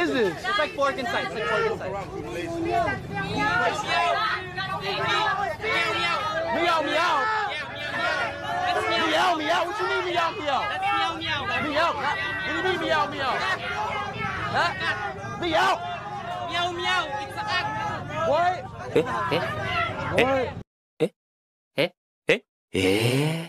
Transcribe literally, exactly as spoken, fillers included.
is this? It's like fork and sight. It's like fork and sight. Meow meow. Meow meow. What you mean meow meow? Meow meow. Meow. What do you mean meow meow? Huh? Meow. Meow meow. It's a cat. What? Eh? Eh? What? Eh? Eh? Eh? Eh?